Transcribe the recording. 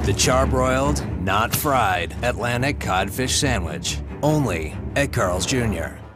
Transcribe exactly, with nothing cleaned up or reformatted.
The charbroiled, not fried Atlantic codfish sandwich. Only at Carl's Junior